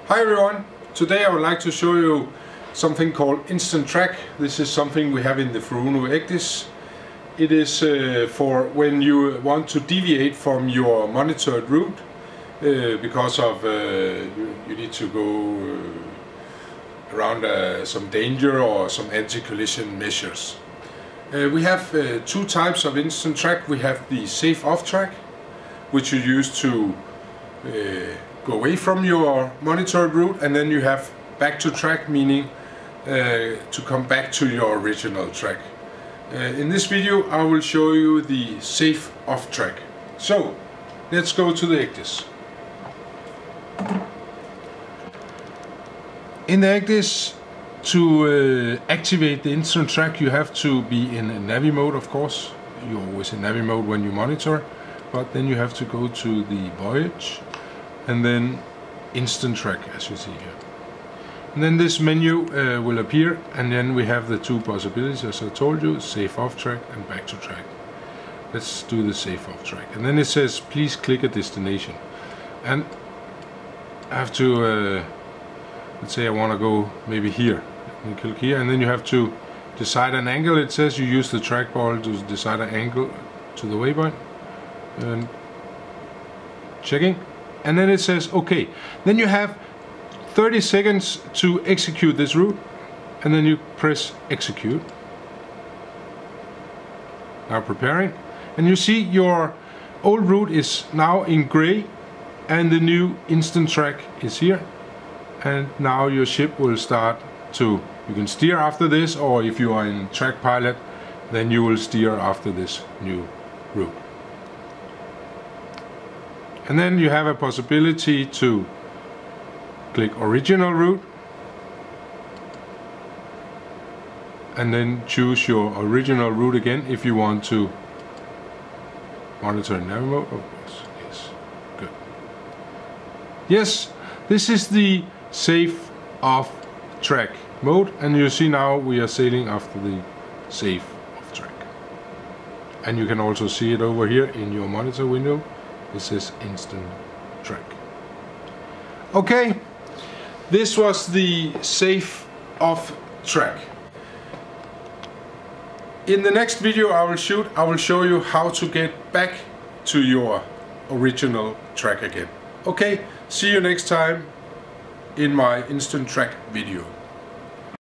Hi everyone, today I would like to show you something called Instant Track. This is something we have in the FURUNO ECDIS. It is for when you want to deviate from your monitored route because of you need to go around some danger or some anti-collision measures. We have two types of Instant Track. We have the safe off track, which you use to go away from your monitored route, and then you have back to track, meaning to come back to your original track. In this video I will show you the safe off track. So let's go to the ECDIS. In the ECDIS, to activate the instant track, you have to be in Navi mode, of course. You're always in Navi mode when you monitor, but then you have to go to the voyage and then instant track, as you see here. And then this menu will appear, and then we have the two possibilities, as I told you: safe off track and back to track. Let's do the safe off track. And then it says please click a destination, and I have to let's say I want to go maybe here. You click here, and then you have to decide an angle. It says you use the trackball to decide an angle to the waypoint, and checking. And then it says okay. Then you have 30 seconds to execute this route, and then you press execute. Now preparing, and you see your old route is now in gray and the new instant track is here, and now your ship will start to, you can steer after this, or if you are in track pilot, then you will steer after this new route. And then you have a possibility to click original route and then choose your original route again if you want to monitor in Navi mode, of course. Yes, good. Yes, this is the safe off track mode, and you see now we are sailing after the safe off track. And you can also see it over here in your monitor window. This is instant track. Okay, this was the safe off track. In the next video I will show you how to get back to your original track again. Okay, see you next time in my instant track video.